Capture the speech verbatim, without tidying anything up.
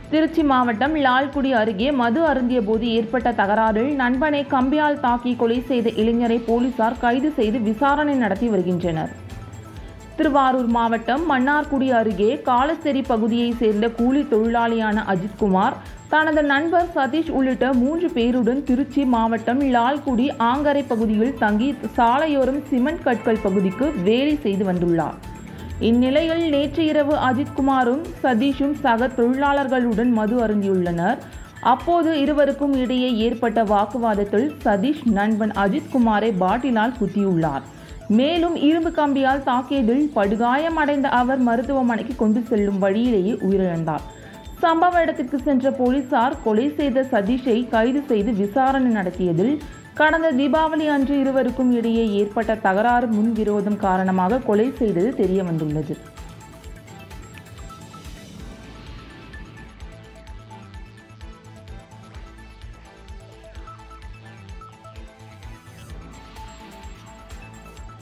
திருச்சி மாவட்டம் லால்குடி அருகே மது அருந்திய போது ஏற்பட்ட தகராறில் நண்பனை கம்பியால் தாக்கி கொலை செய்த இளைஞரை போலீசார் கைது செய்து விசாரணை நடத்தி வருகின்றனர். திருவாரூர் மாவட்டம் மன்னார்குடி அருகே காலசேரி பகுதியைச் சேர்ந்த கூலி தொழிலாளியான அஜித்குமார் தனது நண்பர் சதீஷ் உள்ளிட்ட மூன்று பேருடன் திருச்சி மாவட்டம் லால்குடி ஆங்கரை பகுதியில் தங்கி சாலையோரம் சிமெண்ட் கற்கள் பகுதிக்கு வேலை செய்து வந்துள்ளார். இந்நிலையில் நேற்று இரவு அஜித்குமாரும் சதீஷும் சக தொழிலாளர்களுடன் மது அருந்தியுள்ளனர். அப்போது இருவருக்கும் இடையே ஏற்பட்ட வாக்குவாதத்தில் சதீஷ் நண்பன் அஜித்குமாரை பாட்டிலால் குத்தியுள்ளார். மேலும் இரும்பு கம்பியால் தாக்கியதில் படுகாயமடைந்த அவர் மருத்துவமனைக்கு கொண்டு செல்லும் வழியிலேயே உயிரிழந்தார். சம்பவ இடத்திற்கு சென்ற போலீசார் கொலை செய்த சதீஷை கைது செய்து விசாரணை நடத்தியதில் கடந்த தீபாவளி அன்று இருவருக்கும் இடையே ஏற்பட்ட தகராறு முன்விரோதம் காரணமாக கொலை செய்தது தெரிய வந்துள்ளது.